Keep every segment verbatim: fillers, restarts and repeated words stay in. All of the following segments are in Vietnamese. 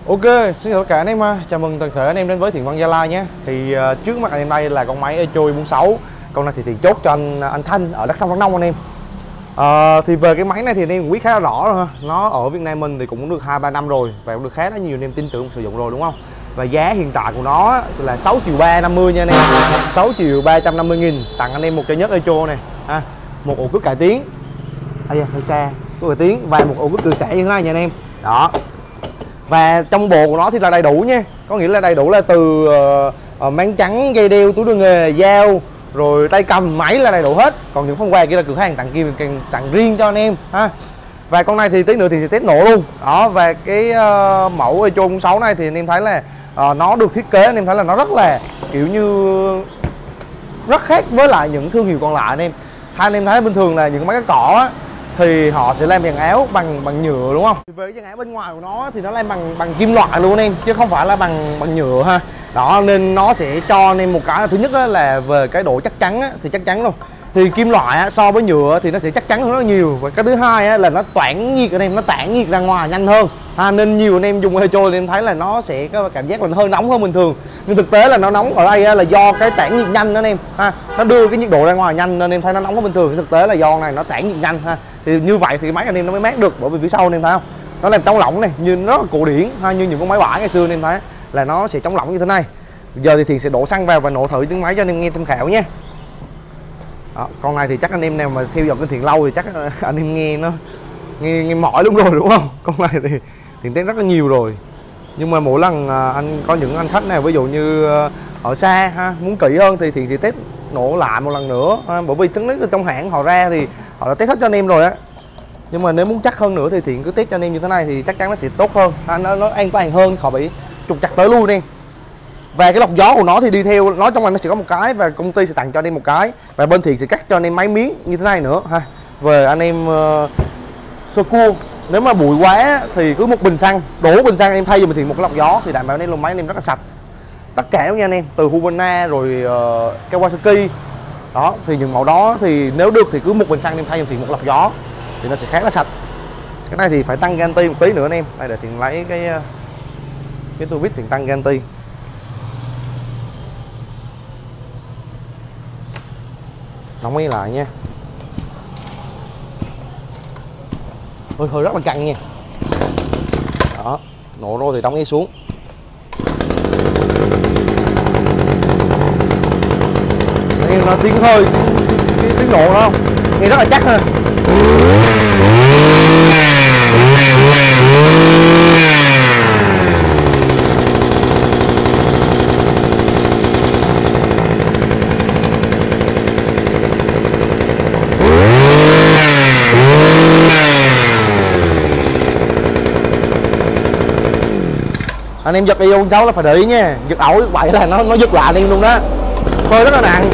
Ok, xin chào tất cả anh em, chào mừng toàn thể anh em đến với Thiện Văn Gia Lai nhé. Thì uh, trước mắt anh em đây là con máy Echo bốn mươi sáu. Con này thì Thiện chốt cho anh anh Thanh ở Đắk Sông Đắk Nông anh em. Uh, thì về cái máy này thì anh em cũng biết khá là rõ rồi ha. Nó ở Việt Nam mình thì cũng được hai ba năm rồi và cũng được khá là nhiều anh em tin tưởng sử dụng rồi đúng không? Và giá hiện tại của nó là sáu triệu ba năm mươi nha anh em. sáu triệu ba trăm năm mươi nghìn tặng anh em một cây nhất Echo này ha. Một ổ cước cải tiến. À, hơi xa, cước cải tiến và một ổ cước tự xẻ như thế này nha anh em. Đó. Và trong bộ của nó thì là đầy đủ nha. Có nghĩa là đầy đủ là từ uh, uh, máng trắng, dây đeo, túi đựng nghề, dao, rồi tay cầm, máy là đầy đủ hết. Còn những phần quà kia là cửa hàng tặng kim tặng riêng cho anh em ha. Và con này thì tí nữa thì sẽ test nổ luôn. Đó, và cái uh, mẫu Echo bốn sáu này thì anh em thấy là uh, nó được thiết kế, anh em thấy là nó rất là kiểu như rất khác với lại những thương hiệu còn lại anh em. Thay anh em thấy bình thường là những máy cắt cỏ á, thì họ sẽ làm dàn áo bằng bằng nhựa đúng không? Về cái dàn áo bên ngoài của nó thì nó làm bằng bằng kim loại luôn em, chứ không phải là bằng bằng nhựa ha. Đó nên nó sẽ cho anh em một cái là thứ nhất là về cái độ chắc chắn á, thì chắc chắn luôn. Thì kim loại á, so với nhựa thì nó sẽ chắc chắn hơn rất là nhiều. Và cái thứ hai á, là nó tản nhiệt anh em, nó tản nhiệt ra ngoài nhanh hơn. À, nên nhiều anh em dùng Echo thì em thấy là nó sẽ có cảm giác là nó hơi nóng hơn bình thường. Nhưng thực tế là nó nóng ở đây á, là do cái tản nhiệt nhanh đó anh em. Ha, nó đưa cái nhiệt độ ra ngoài nhanh nên em thấy nó nóng hơn bình thường. Thực tế là do này nó tản nhiệt nhanh ha. Thì như vậy thì máy anh em nó mới mát được, bởi vì phía sau anh em thấy không? Nó làm chống lỏng này, như nó rất là cổ điển ha, như những con máy bãi ngày xưa anh em thấy là nó sẽ chống lỏng như thế này. Giờ thì Thiện sẽ đổ xăng vào và nổ thử tiếng máy cho anh em nghe tham khảo nha. Đó, con này thì chắc anh em nào mà theo dõi kênh Thiện lâu thì chắc anh em nghe nó nghe, nghe mỏi luôn rồi đúng không? Con này thì Thiện test rất là nhiều rồi, nhưng mà mỗi lần anh có những anh khách nào ví dụ như ở xa ha, muốn kỹ hơn thì Thiện sẽ test nổ lại một lần nữa ha, bởi vì tính từ trong hãng họ ra thì họ đã test hết cho anh em rồi á. Nhưng mà nếu muốn chắc hơn nữa thì Thiện cứ test cho anh em như thế này thì chắc chắn nó sẽ tốt hơn ha, nó, nó an toàn hơn, khỏi bị trục chặt tới luôn em. Và cái lọc gió của nó thì đi theo nó, trong này nó sẽ có một cái và công ty sẽ tặng cho anh em một cái, và bên Thiện sẽ cắt cho anh em mấy miếng như thế này nữa ha. Về anh em uh, sơ cua, nếu mà bụi quá thì cứ một bình xăng, đổ bình xăng anh em thay giùm Thiện một cái lọc gió thì đảm bảo anh em luôn máy anh em rất là sạch. Tất cả nha anh em, từ Husqvarna rồi uh, Kawasaki. Đó, thì những mẫu đó thì nếu được thì cứ một bình xăng em thay giùm Thiện một lọc gió thì nó sẽ khá là sạch. Cái này thì phải tăng garanti một tí nữa anh em. Đây để Thiện lấy cái cái tua vít Thiện tăng garanti. Đóng máy lại nha. Hơi hơi rất là căng nha. Đó, nổ rồi thì đóng ngay xuống. Nghe nó tiếng hơi, tiếng, tiếng nổ đó không? Nghe rất là chắc ha. Anh em giật Echo bốn sáu là phải để ý nha, giật ẩu vậy là nó nó giật lại anh em luôn đó, hơi rất là nặng.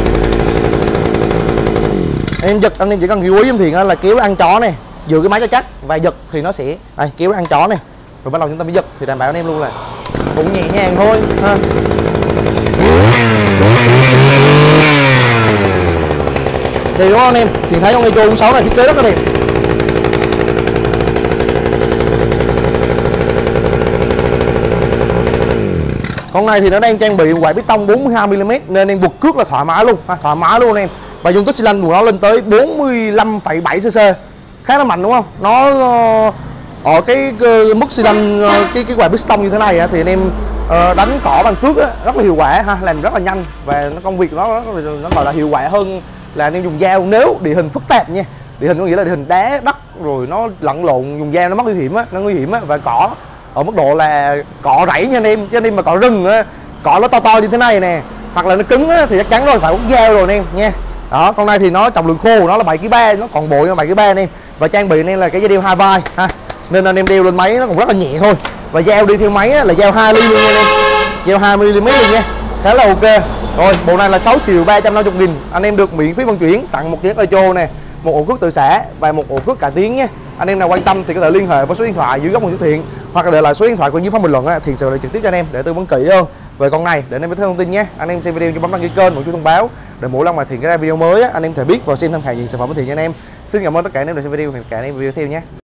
Anh em giật anh em chỉ cần lưu ý em Thiện là kéo ăn chó này, giữ cái máy cho chắc và giật thì nó sẽ đây, kéo ăn chó này rồi bắt đầu chúng ta mới giật thì đảm bảo anh em luôn là cũng nhẹ nhàng thôi ha. Thì đúng không anh em, Thiện thấy con Echo bốn sáu này thiết kế rất là đẹp. Con này thì nó đang trang bị quạt piston bốn mươi hai mi li mét nên em vượt cước là thoải mái luôn, ha, thoải mái luôn em. Và dung tích xi lanh của nó lên tới bốn mươi lăm phẩy bảy xê-xê, khá là mạnh đúng không? Nó ở cái, cái mức xi lanh cái cái quạt piston như thế này thì anh em uh, đánh cỏ bằng cước á, rất là hiệu quả ha, làm rất là nhanh và nó công việc nó nó, nó gọi là hiệu quả hơn là anh em dùng dao nếu địa hình phức tạp nha. Địa hình có nghĩa là địa hình đá đất rồi nó lẫn lộn, dùng dao nó mất nguy hiểm á, nó nguy hiểm á. Và cỏ ở mức độ là cọ rẫy nha anh em, chứ anh em mà cọ rừng á, cọ nó to to như thế này nè, hoặc là nó cứng á, thì chắc chắn rồi phải uống dao rồi anh em nha. Đó, con này thì nó trọng lượng khô của nó là bảy ki lô gam, nó còn bội bảy ki lô gam anh em, và trang bị nên là cái dây đeo hai vai ha, nên anh em đeo lên máy nó cũng rất là nhẹ thôi. Và dao đi theo máy á, là dao hai ly luôn nha anh em, dao hai mi li mét luôn nha, khá là ok. Rồi bộ này là sáu triệu ba trăm năm mươi nghìn, anh em được miễn phí vận chuyển, tặng một chiếc Echo nè, một ổ cước tự xả và một ổ cước cải tiến nhé. Anh em nào quan tâm thì có thể liên hệ với số điện thoại dưới góc hình Thiện, hoặc là để lại số điện thoại của dưới phần bình luận á, Thiện sẽ lại trực tiếp cho anh em để tư vấn kỹ hơn về con này để anh em biết thêm thông tin nhé. Anh em xem video cho bấm đăng ký kênh, một chuông thông báo để mỗi lần mà Thiện ra video mới á, anh em thể biết và xem tham khảo những sản phẩm của Thiện cho anh em. Xin cảm ơn tất cả anh em đã xem video, hẹn gặp lại anh em video tiếp theo nhé.